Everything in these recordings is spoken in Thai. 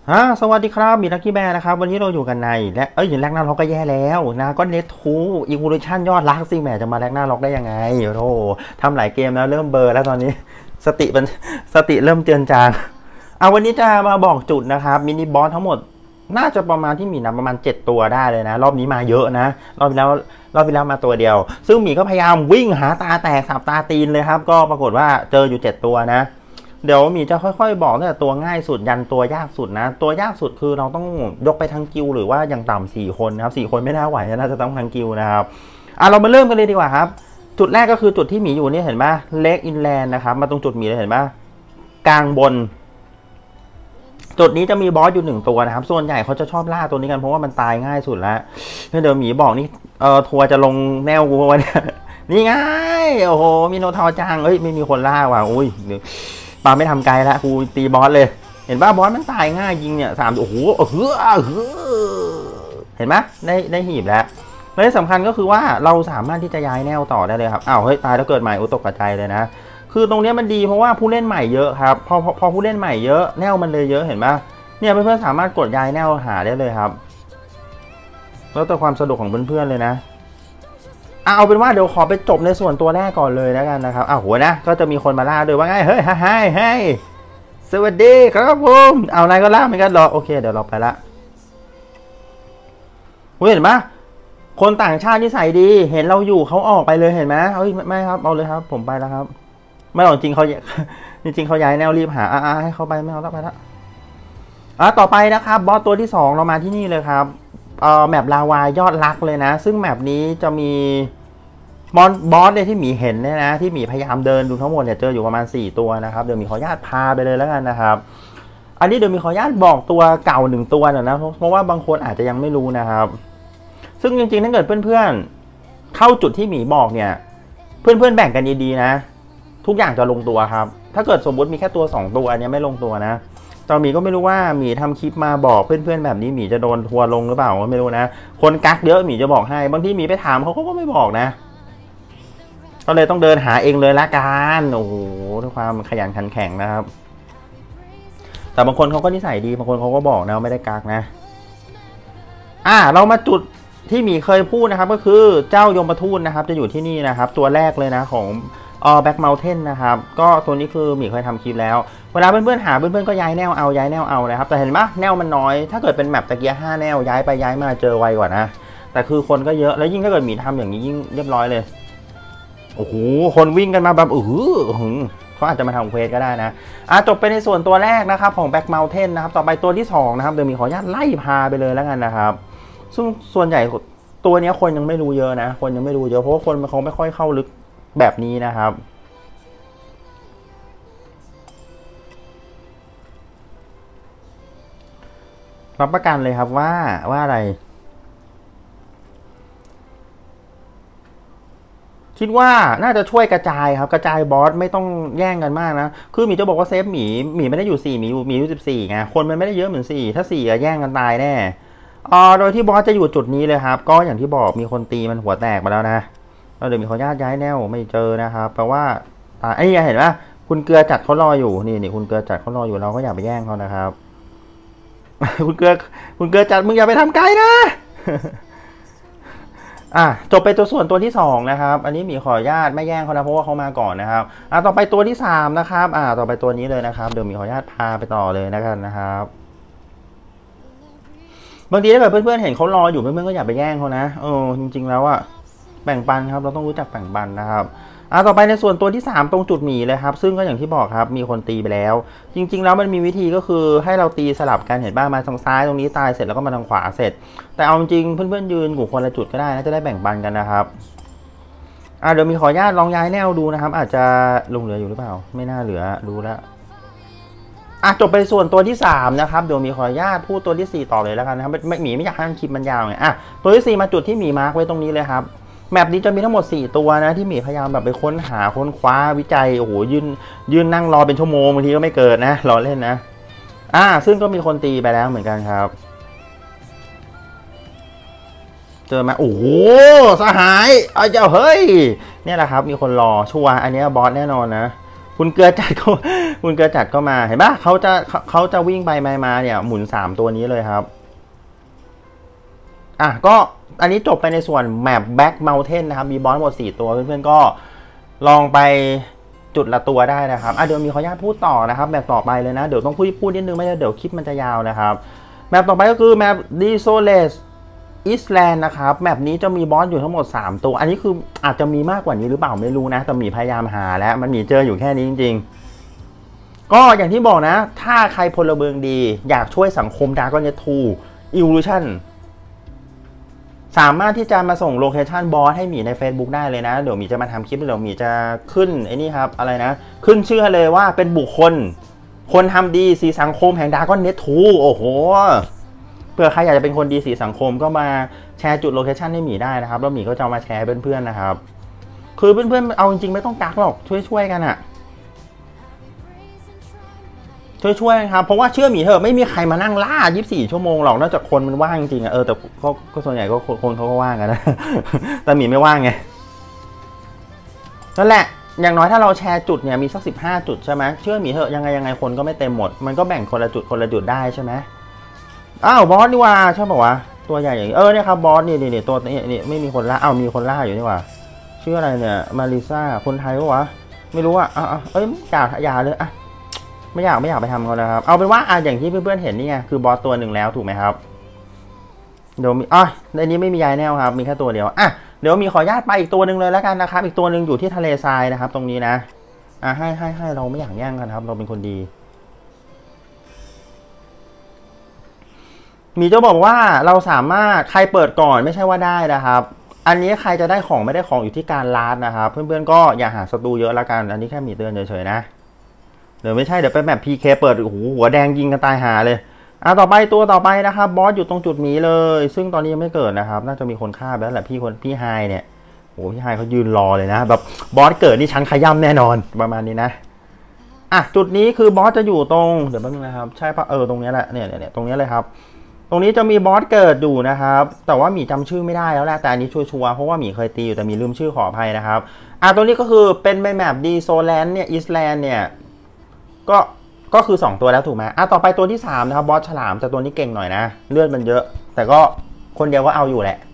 สวัสดีครับมีลักกี้แบร์นะครับวันนี้เราอยู่กันในและอย่างแรกหน้าล็อกก็แย่แล้วนะก็เน็ตทูอีวูลูชั่นยอดรักสิแหมจะมาแรกหน้าล็อกได้ยังไงโอ้ทำหลายเกมแล้วเริ่มเบอร์แล้วตอนนี้สติเริ่มเจือนจางวันนี้จะมาบอกจุดนะครับมินิบอสทั้งหมดน่าจะประมาณที่มีนะประมาณ7ตัวได้เลยนะรอบนี้มาเยอะนะรอบที่แล้วมาตัวเดียวซึ่งหมีก็พยายามวิ่งหาตาแตกสับตาตีนเลยครับก็ปรากฏว่าเจออยู่7ตัวนะเดี๋ยวมีจะค่อยๆบอกตั้งแต่ตัวง่ายสุดยันตัวยากสุดนะตัวยากสุดคือเราต้องยกไปทั้งกิลหรือว่าอย่างต่ำ4 คนนะครับ4 คนไม่น่าไหวน่าจะต้องทั้งกิลนะครับเรามาเริ่มกันเลยดีกว่าครับจุดแรกก็คือจุดที่หมีอยู่นี่เห็นไหมเล็กอินแลนด์นะครับมาตรงจุดหมีเลยเห็นไหมกลางบนจุดนี้จะมีบอสอยู่1ตัวนะครับส่วนใหญ่เขาจะชอบล่าตัวนี้กันเพราะว่ามันตายง่ายสุดแล้วเดี๋ยวหมีบอกนี่ทัวร์จะลงแนวกูวะเนี่ยนี่ไงโอ้โหมีโนทอจังไม่มีคนล่าว่ะอุ้ยปาไม่ทำไกลแล้วกูตีบอสเลยเห็นป่ะบอสมันตายง่ายยิงเนี่ย3โอ้โหเห็นไหมได้หีบแล้วและที่สำคัญก็คือว่าเราสามารถที่จะย้ายแนวต่อได้เลยครับเฮ้ยตายแล้วเกิดใหม่ตกกระจายเลยนะคือตรงนี้มันดีเพราะว่าผู้เล่นใหม่เยอะครับพอผู้เล่นใหม่เยอะแนวมันเลยเยอะเห็นป่ะเนี่ยเพื่อนๆสามารถกดย้ายแนวหาได้เลยครับแล้วแต่ความสะดวกของเพื่อนๆเลยนะเอาเป็นว่าเดี๋ยวขอไปจบในส่วนตัวแรกก่อนเลยแล้วกันนะครับหัวนะก็จะมีคนมาล่าด้วยว่าไงเฮ้ยสวัสดีครับผมนายก็ล่าเหมือนกันหรอโอเคเดี๋ยวเราไปละเห็นไหมคนต่างชาติที่ใส่ดีเห็นเราอยู่เขาออกไปเลยเห็นไหมไม่ครับเอาเลยครับผมไปแล้วครับไม่หรอกจริงเขาย้ายแนวรีบหาให้เขาไปไม่เอาแล้วไปละต่อไปนะครับบอสตัวที่2เรามาที่นี่เลยครับแมปลาวายอดรักเลยนะซึ่งแมปนี้จะมีบอสเนี่ยที่หมีเห็นเนี่ยนะที่หมีพยายามเดินดูทั้งหมดเนี่ยเจออยู่ประมาณ4ตัวนะครับเดี๋ยวมีขออนุญาตพาไปเลยแล้วกันนะครับอันนี้เดี๋ยวมีขออนุญาตบอกตัวเก่า1ตัวนะเพราะว่าบางคนอาจจะยังไม่รู้นะครับซึ่งจริงๆถ้าเกิดเพื่อนๆเข้าจุดที่หมีบอกเนี่ยเพื่อนๆแบ่งกันดีๆนะทุกอย่างจะลงตัวครับถ้าเกิดสมมติมีแค่ตัว2ตัวอันนี้ไม่ลงตัวนะตอนหมีก็ไม่รู้ว่าหมีทำคลิปมาบอกเพื่อนๆแบบนี้หมีจะโดนทัวร์ลงหรือเปล่าก็ไม่รู้นะคนกักเยอะหมีจะบอกให้บางทีหมีไปถามเขาก็ไม่บอกนะก็เลยต้องเดินหาเองเลยละกันโอ้โหด้วยความขยันขันแข็งนะครับแต่บางคนเขาก็นิสัยดีบางคนเขาก็บอกนะไม่ได้กักนะเรามาจุดที่หมีเคยพูดนะครับก็คือเจ้ายมทูตนะครับจะอยู่ที่นี่นะครับตัวแรกเลยนะของแบ็คเมลเทนนะครับก็ตัวนี้คือหมีเคยทำคลิปแล้วเวลาเพื่อนๆหาเพื่อนๆก็ย้ายแนวเอานะครับแต่เห็นไหมแนวมันน้อยถ้าเกิดเป็นแมปตะเกียร์5 แนวย้ายไปย้ายมาเจอไวกว่านะแต่คือคนก็เยอะแล้วยิ่งถ้าเกิดหมีทำอย่างนี้ยิ่งเรียบร้อยเลยโอ้โหคนวิ่งกันมาแบบเขาอาจจะมาทำเควสก็ได้นะจบไปในส่วนตัวแรกนะครับของแบ็คเมลเทนนะครับต่อไปตัวที่2นะครับเดี๋ยวมีขออนุญาตไล่พาไปเลยแล้วกันนะครับซึ่งส่วนใหญ่ตัวนี้คนยังไม่รู้เยอะนะคนยังไม่รู้เยอะเพราะว่าคนเขาไม่ค่อยเข้าลึกแบบนี้นะครับรับประกันเลยครับว่าอะไรคิดว่าน่าจะช่วยกระจายครับกระจายบอสไม่ต้องแย่งกันมากนะคือหมีจะบอกว่าเซฟหมีไม่ได้อยู่4หมีอยู่14ไงคนมันไม่ได้เยอะเหมือน4ถ้า4แย่งกันตายแน่โดยที่บอสจะอยู่จุดนี้เลยครับก็อย่างที่บอกมีคนตีมันหัวแตกมาแล้วนะเดี๋ยวมีขออนุญาตย้ายแนวไม่เจอนะครับแปลว่าเห็นไหมคุณเกลือจัดเขารออยู่นี่คุณเกลือจัดเขารออยู่เราก็อย่าไปแย่งเขานะครับคุณเกลือจัดมึงอย่าไปทำไกลนะจบไปตัวส่วนตัวที่2นะครับอันนี้มีขออนุญาตไม่แย่งเขานะเพราะว่าเขามาก่อนนะครับต่อไปตัวที่3นะครับต่อไปตัวนี้เลยนะครับเดี๋ยวมีขออนุญาตพาไปต่อเลยนะครับบางทีถ้าเกิดเพื่อนๆเห็นเขารออยู่เพื่อนๆก็อย่าไปแย่งเขานะจริงๆแล้วแบ่งปันครับเราต้องรู้จักแบ่งปันนะครับต่อไปในส่วนตัวที่3ตรงจุดหมีเลยครับซึ่งก็อย่างที่บอกครับมีคนตีไปแล้วจริงๆแล้วมันมีวิธีก็คือให้เราตีสลับกันเห็นบ้างมาทางซ้ายตรงนี้ตายเสร็จแล้วก็มาทางขวาเสร็จแต่เอาจริงเพื่อนๆยืนกลุ่มคนละจุดก็ได้นะจะได้แบ่งปันกันนะครับเดี๋ยวมีขออนุญาตลองย้ายแนวดูนะครับอาจจะลงเหลืออยู่หรือเปล่าไม่น่าเหลือดูแล้วจบไปส่วนตัวที่3นะครับเดี๋ยวมีขออนุญาตพูดตัวที่4ต่อเลยแล้วกันนะครับหมีไม่อยากให้คลิปมันยาวไงตัวที่4มาจุดที่หมีมาร์กไว้ตรงนี้เลยครับแมปนี้จะมีทั้งหมด4ตัวนะที่หมีพยายามแบบไปค้นหาค้นคว้าวิจัยโอ้โหยืนนั่งรอเป็นชั่วโมงบางทีก็ไม่เกิดนะรอเล่นนะซึ่งก็มีคนตีไปแล้วเหมือนกันครับเจอมาโอ้โหสหายเจ้าเฮ้ยเนี่ยแหละครับมีคนรอชัวร์อันนี้บอสแน่นอนนะคุณเกลือจัดก็คุณเกลือจัดก็มาเห็นปะเขาจะวิ่งไปมาเนี่ยหมุน3ตัวนี้เลยครับก็อันนี้จบไปในส่วนแมปแบ็กเมลเทนนะครับมีบอสหมด4ตัวเพื่อนๆก็ลองไปจุดละตัวได้นะครับเดี๋ยวมีขออนุญาตพูดต่อนะครับแมปต่อไปเลยนะเดี๋ยวต้องพูดนิดนึงไม่งั้นเดี๋ยวคลิปมันจะยาวนะครับแมปต่อไปก็คือแมป Desolate Island นะครับแมปนี้จะมีบอสอยู่ทั้งหมด3ตัวอันนี้คืออาจจะมีมากกว่านี้หรือเปล่าไม่รู้นะแต่มีพยายามหาแล้วมันมีเจออยู่แค่นี้จริงๆก็อย่างที่บอกนะถ้าใครพลเมืองดีอยากช่วยสังคม Dragon Age 2 Evolution สามารถที่จะมาส่งโลเคชันบอสให้หมีใน Facebook ได้เลยนะเดี๋ยวหมีจะมาทำคลิปเดี๋ยวหมีจะขึ้นไอ้นี่ครับอะไรนะขึ้นชื่อเลยว่าเป็นบุคคลคนทำดีสีสังคมแห่ง Dragon Age 2โอ้โหเพื่อใครอยากจะเป็นคนดีสีสังคมก็มาแชร์จุดโลเคชันให้หมีได้นะครับแล้วหมีก็จะมาแชร์เพื่อนๆนะครับคือเพื่อนๆเอาจริงๆไม่ต้องกักหรอกช่วยกันอะช่วยครับเพราะว่าเชื่อหมีเถอะไม่มีใครมานั่งล่า24ชั่วโมงหรอกนอกจากคนมันว่างจริงอะแต่ก็ส่วนใหญ่ก็คนเขาก็ว่างกันนะแต่หมีไม่ว่างไงนั่นแหละอย่างน้อยถ้าเราแชร์จุดเนี่ยมีสัก15จุดใช่ไหมเชื่อหมีเถอะยังไงคนก็ไม่เต็มหมดมันก็แบ่งคนละจุดได้ใช่ไหมบอสนี่ว่าใช่ป่าววะตัวใหญ่อย่างเนี่ยครับบอสนี่ตัวนี่ไม่มีคนล่ามีคนล่าอยู่นี่ว่าชื่ออะไรเนี่ยมาริซ่าคนไทยปะวะไม่รู้อะอย่าเลยไม่อยากไปทำเขานะครับเอาเป็นว่าอย่างที่เพื่อนๆเห็นนี่ไงคือบอสตัวหนึ่งแล้วถูกไหมครับเดี๋ยวมีในนี้ไม่มียายแนวครับมีแค่ตัวเดียวเดี๋ยวมีขออนุญาตไปอีกตัวหนึ่งเลยแล้วกันนะครับอีกตัวหนึ่งอยู่ที่ทะเลทรายนะครับตรงนี้นะให้เราไม่อยากแย่งกันครับเราเป็นคนดีมีจะบอกว่าเราสามารถใครเปิดก่อนไม่ใช่ว่าได้นะครับอันนี้ใครจะได้ของไม่ได้ของอยู่ที่การลาดนะครับเพื่อนๆก็อย่าหาศัตรูเยอะละกันอันนี้แค่มีเตือนเฉยๆนะเดี๋ยวไม่ใช่เดี๋ยวไปแบบ PK เปิดหัวแดงยิงกันตายหาเลยต่อไปตัวต่อไปนะครับบอสอยู่ตรงจุดนี้เลยซึ่งตอนนี้ยังไม่เกิดนะครับน่าจะมีคนฆ่าไปแล้วแหละพี่ไฮเนี่ยพี่ไฮเขายืนรอเลยนะแบบบอสเกิดนี่ชั้นขย่ำแน่นอนประมาณนี้นะจุดนี้คือบอสจะอยู่ตรงเดี๋ยวแป๊บนึงนะครับใช่ปะตรงนี้แหละเนี่ยตรงนี้เลยครับตรงนี้จะมีบอสเกิดอยู่นะครับแต่ว่าหมีจำชื่อไม่ได้แล้วแหละแต่อันนี้ชัวร์เพราะว่าหมีเคยตีอยู่แต่มีลืมชื่อขออภัยนะครับตัวนี้ก็คือเป็นแมปดีโซแลนด์เนี่ยอิสแลนด์เนี่ยก็คือ2ตัวแล้วถูกไหมต่อไปตัวที่3นะครับบอสฉลามแต่ตัวนี้เก่งหน่อยนะเลือดมันเยอะแต่ก็คนเดียวก็เอาอยู่แหละ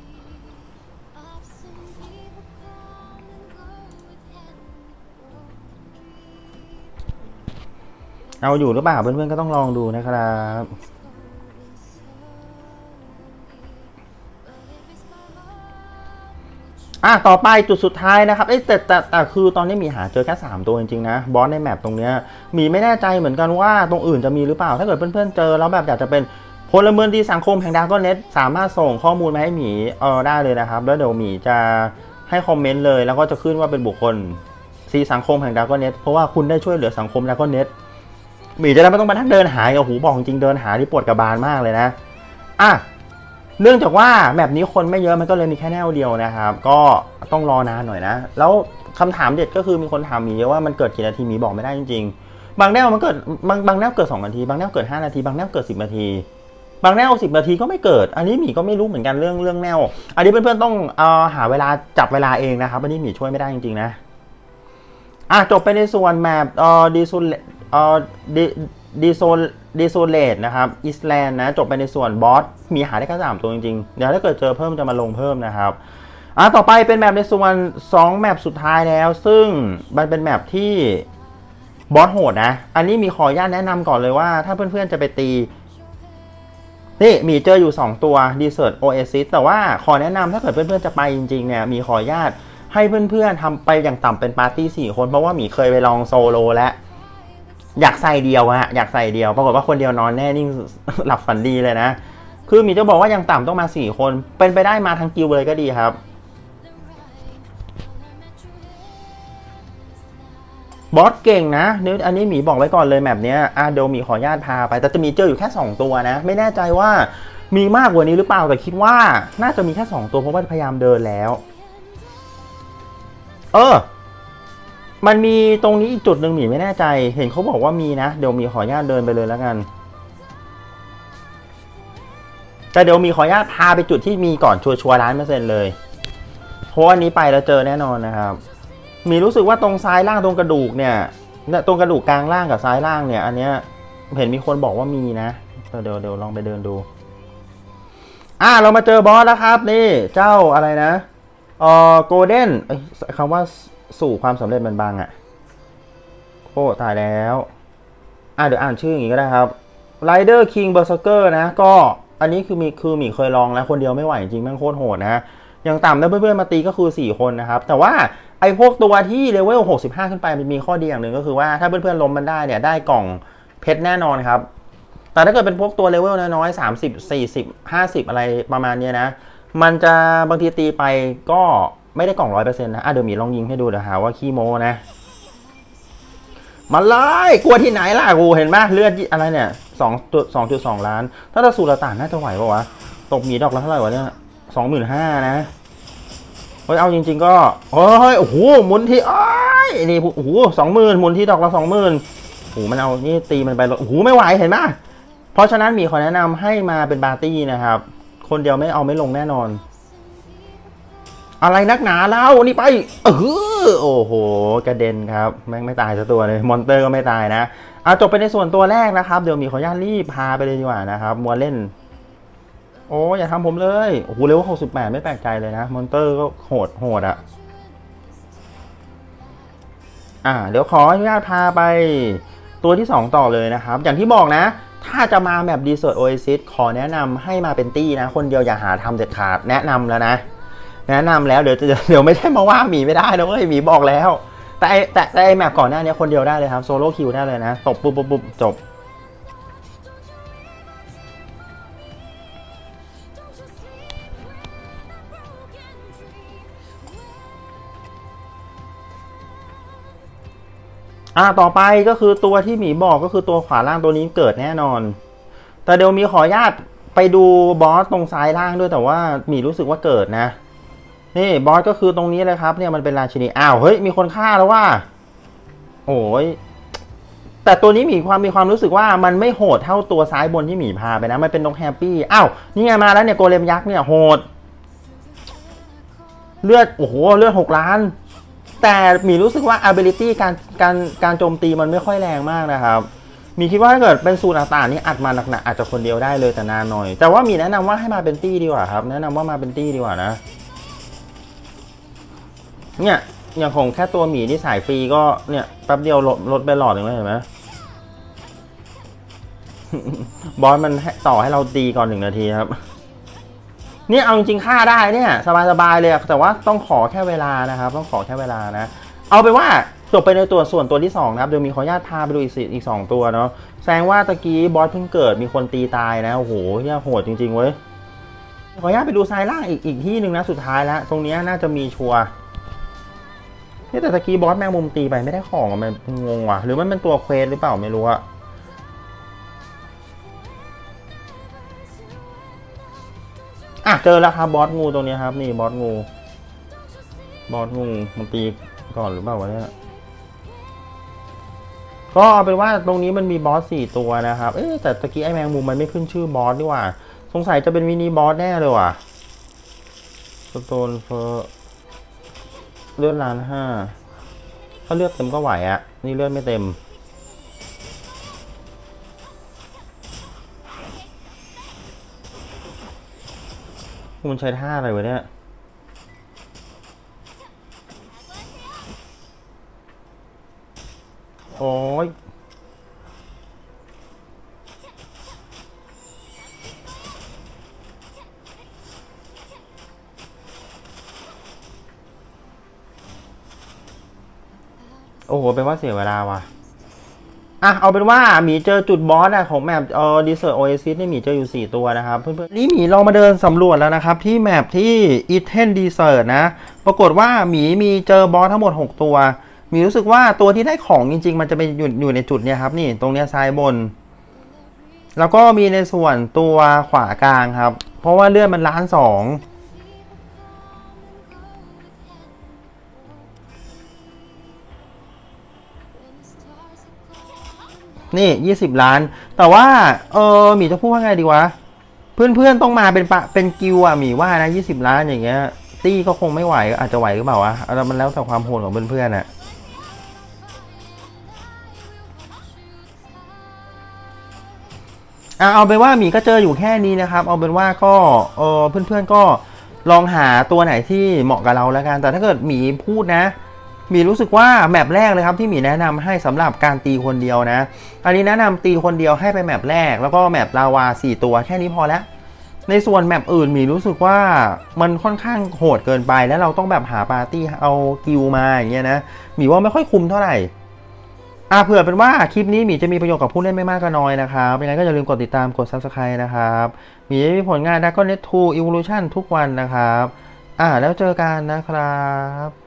เอาอยู่หรือเปล่าเพื่อนๆก็ต้องลองดูนะครับต่อไปจุดสุดท้ายนะครับแต่คือตอนนี้มีหาเจอแค่3ตัวจริงๆนะบอสในแมปตรงเนี้ยมีไม่แน่ใจเหมือนกันว่าตรงอื่นจะมีหรือเปล่าถ้าเกิดเพื่อนๆเจอแล้วแบบอยากจะเป็นพลเมืองดีสังคมแห่งDragon Ageสามารถส่งข้อมูลมาให้หมีได้เลยนะครับแล้วเดี๋ยวหมีจะให้คอมเมนต์เลยแล้วก็จะขึ้นว่าเป็นบุคคลซีสังคมแห่งDragon Ageเพราะว่าคุณได้ช่วยเหลือสังคมDragon Ageหมีจะได้ไม่ต้องมานั่งเดินหาบอกจริงเดินหาที่ปวดกระบาลมากเลยนะเนื่องจากว่าแบบนี้คนไม่เยอะมันก็เลยมีแค่แนวเดียวนะครับก็ต้องรอนานหน่อยนะแล้วคำถามเด็ดก็คือมีคนถามมีเยอะว่ามันเกิดกี่นาทีมีบอกไม่ได้จริงๆบางแนวมันเกิดบางแนวเกิด2นาทีบางแนวเกิด5นาทีบางแนวเกิด10นาทีบางแนว10นาทีก็ไม่เกิดอันนี้หมีก็ไม่รู้เหมือนกันเรื่องแนวอันนี้เพื่อนๆต้องหาเวลาจับเวลาเองนะครับอันนี้หมีช่วยไม่ได้จริงๆนะจบไปในส่วนแมปดีโซเลตนะครับอิสแลนด์นะจบไปในส่วนบอสมีหาได้แค่3ตัวจริงๆเดี๋ยวถ้าเกิดเจอเพิ่มจะมาลงเพิ่มนะครับต่อไปเป็นแมปในส่วน2แมปสุดท้ายแล้วซึ่งมันเป็นแมปที่บอสโหดนะอันนี้มีขออนุญาตแนะนำก่อนเลยว่าถ้าเพื่อนๆจะไปตีนี่มีเจออยู่2ตัว Desert Oasis แต่ว่าขอแนะนำถ้าเกิดเพื่อนๆจะไปจริงๆเนี่ยมีขออนุญาตให้เพื่อนๆทำไปอย่างต่ำเป็นปาร์ตี้4คนเพราะว่ามีเคยไปลองโซโลแล้วอยากใส่เดียวอยากใส่เดียวปรากฏว่าคนเดียวนอนแน่นิ่งหลับฝันดีเลยนะคือมีจะบอกว่าอย่างต่ำต้องมา4คนเป็นไปได้มาทั้งกิลเลยก็ดีครับบอสเก่งนะเดี๋ยวอันนี้หมีบอกไว้ก่อนเลยแมปเนี้ยเดี๋ยวหมีขออนุญาตพาไปแต่จะมีเจออยู่แค่2ตัวนะไม่แน่ใจว่ามีมากกว่านี้หรือเปล่าแต่คิดว่าน่าจะมีแค่2ตัวเพราะว่าพยายามเดินแล้วมันมีตรงนี้อีกจุดหนึ่งหมีไม่แน่ใจเห็นเขาบอกว่ามีนะเดี๋ยวมีขออนุญาตเดินไปเลยแล้วกันแต่เดี๋ยวมีขออนุญาตพาไปจุดที่มีก่อนชัวร์100%เลยเพราะอันนี้ไปแล้วเจอแน่นอนนะครับมีรู้สึกว่าตรงซ้ายล่างตรงกระดูกเนี่ยเนี่ยตรงกระดูกกลางล่างกับซ้ายล่างเนี่ยอันเนี้ยเห็นมีคนบอกว่ามีนะเดี๋ยวลองไปเดินดูเรามาเจอบอสแล้วครับนี่เจ้าอะไรนะโกลเด้นคำว่าสู่ความสำเร็จมันบางอ่ะโอ้ตายแล้วเดี๋ยวอ่านชื่ออย่างนี้ก็ได้ครับ Rider King Berserker นะก็อันนี้คือหมีเคยลองแล้วคนเดียวไม่ไหวจริงแม่งโคตรโหดนะอย่างต่ำแล้วเพื่อนๆมาตีก็คือ4คนนะครับแต่ว่าไอ้พวกตัวที่เลเวล65ขึ้นไปมันมีข้อดีอย่างหนึ่งก็คือว่าถ้าเพื่อนๆล้มมันได้เนี่ยได้กล่องเพชรแน่นอนครับแต่ถ้าเกิดเป็นพวกตัวเลเวลน้อยๆ30 40 50อะไรประมาณนี้นะมันจะบางทีตีไปก็ไม่ได้กล่อง 100% นะเดี๋ยวมีลองยิงให้ดูเดี๋ยวหาว่าขี้โม้นะมาเลยกลัวที่ไหนล่ะกูเห็นไหมเลือดอะไรเนี่ย2.2 ล้านถ้าสูตรต่างน่าจะไหวป่าวะตกมีดอกละเท่าไหร่วะเนี่ย25,000นะเฮ้ยเอาจริงๆก็เฮ้ยโอ้โหหมุนที่นี่โอ้โห20,000หมุนที่ดอกละ20,000โอ้โหมันเอานี่ตีมันไปโอ้โหไม่ไหวเห็นไหมเพราะฉะนั้นมีขอแนะนำให้มาเป็นปาร์ตี้นะครับคนเดียวไม่ลงแน่นอนอะไรนักหนาแล้วนี่ไปโอ้โหกระเด็นครับแม่งไม่ตายสักตัวเลยมอนเตอร์ก็ไม่ตายนะจบไปในส่วนตัวแรกนะครับเดี๋ยวมีขออนุญาตรีบพาไปเลยดีกว่านะครับมัวเล่นโอ้อย่าทำผมเลยโอ้โหเลเวล68ไม่แปลกใจเลยนะมอนเตอร์ก็โหดเดี๋ยวขออนุญาตพาไปตัวที่2ต่อเลยนะครับอย่างที่บอกนะถ้าจะมาแบบ Desert Oasis ขอแนะนำให้มาเป็นตี้นะคนเดียวอย่าหาทำเด็ดขาดแนะนำแล้วนะแนะนำแล้วเดี๋ยวไม่ใช่มาว่าหมีไม่ได้นะเว้ยหมีบอกแล้วแต่ไอแมปก่อนหน้านี้คนเดียวได้เลยครับโซโล่คิวได้เลยนะตบปุ๊บจบต่อไปก็คือตัวที่หมีบอกก็คือตัวขวาล่างตัวนี้เกิดแน่นอนแต่เดี๋ยวมีขออนุญาตไปดูบอสตรงซ้ายล่างด้วยแต่ว่าหมีรู้สึกว่าเกิดนะนี่บอสก็คือตรงนี้เลยครับเนี่ยมันเป็นราชินีเฮ้ยมีคนฆ่าแล้วว่าโอ้ยแต่ตัวนี้มีความรู้สึกว่ามันไม่โหดเท่าตัวซ้ายบนที่หมีพาไปนะมันเป็นนกแฮปปี้นี่ไงมาแล้วเนี่ยโกเลมยักษ์เนี่ยโหดเลือดโอ้โหเลือด6 ล้านแต่มีรู้สึกว่า ability การโจมตีมันไม่ค่อยแรงมากนะครับมีคิดว่าถ้าเกิดเป็นสูตรต่างๆนี่อัดมาหนักๆอาจจะคนเดียวได้เลยแต่นานหน่อยแต่ว่ามีแนะนำว่าให้มาเป็นตี้ดีกว่าครับแนะนำว่ามาเป็นตี้ดีกว่านะเนี่ยอย่างของแค่ตัวหมีที่สายฟรีก็เนี่ยแป๊บเดียวลดไปหลอดหนึ่งเลยเห็นไหมบอสมันต่อให้เราตีก่อน1 นาทีครับเนี่ยเอาจริงๆฆ่าได้เนี่ยสบายๆเลยแต่ว่าต้องขอแค่เวลานะครับต้องขอแค่เวลานะเอาไปว่าจบไปในส่วนตัวที่2นะครับเดี๋ยวมีขออนุญาตพาไปดูอีก2ตัวเนาะแสดงว่าตะกี้บอสเพิ่งเกิดมีคนตีตายนะโอ้โหเหี้ยโหดจริงๆเว้ยขออนุญาตไปดูซ้ายล่างอีกที่หนึ่งนะสุดท้ายแล้วตรงนี้น่าจะมีชัวร์แต่ตะกี้บอสแมงมุมตีไปไม่ได้ของมันงงว่ะหรือมันเป็นตัวเควสหรือเปล่าไม่รู้อะเจอแล้วครับบอสงูตรงนี้ครับนี่บอสงูมันตีก่อนหรือเปล่าวะเนี่ยก็เอาเป็นว่าตรงนี้มันมีบอส4 ตัวนะครับแต่ตะกี้ไอแมงมุมมันไม่ขึ้นชื่อบอสดีกว่าสงสัยจะเป็นมินิบอสแน่เลยว่ะสโตนเฟอร์เลือด1,500,000ถ้าเลือดเต็มก็ไหวอะนี่เลือดไม่เต็มมันใช้ท่าอะไรวะเนี่ยโอ้ยโอ้โหเป็นว่าเสียเวลาว่ะเอาเป็นว่าหมีเจอจุดบอสของแมปDesert Oasis นี่หมีเจออยู่4 ตัวนะครับเพื่อนๆนี่หมีลองมาเดินสำรวจแล้วนะครับที่แมปที่ Eden Desert นะปรากฏว่าหมีมีเจอบอสทั้งหมด6 ตัวมีรู้สึกว่าตัวที่ได้ของจริงๆมันจะไปอยู่ในจุดเนี้ยครับนี่ตรงเนี้ยซ้ายบนแล้วก็มีในส่วนตัวขวากลางครับเพราะว่าเลือดมัน1,200,000นี่20 ล้านแต่ว่าหมีจะพูดว่าไงดีวะเพื่อนๆต้องมาเป็นกิวหมีว่านะ20 ล้านอย่างเงี้ยตี้ก็คงไม่ไหวอาจจะไหวหรือเปล่าวะมันแล้วแต่ความโหดของเพื่อนๆเอาเป็นว่าหมีก็เจออยู่แค่นี้นะครับเอาเป็นว่าก็เพื่อนๆก็ลองหาตัวไหนที่เหมาะกับเราแล้วกันแต่ถ้าเกิดหมีพูดนะหมีรู้สึกว่าแมปแรกเลยครับที่หมีแนะนำให้สำหรับการตีคนเดียวนะอันนี้แนะนำตีคนเดียวให้ไปแมปแรกแล้วก็แมปลาวา4ตัวแค่นี้พอแล้วในส่วนแมปอื่นหมีรู้สึกว่ามันค่อนข้างโหดเกินไปแล้วเราต้องแบบหาปาร์ตี้เอากิลมาอย่างเงี้ยนะหมีว่าไม่ค่อยคุ้มเท่าไหร่เผื่อเป็นว่าคลิปนี้หมีจะมีประโยชน์กับผู้เล่นไม่มากก็น้อยนะครับยังไงก็อย่าลืมกดติดตามกด Subscribe นะครับหมีจะมีผลงาน Dragon Net 2 Evolution ทุกวันนะครับแล้วเจอกันนะครับ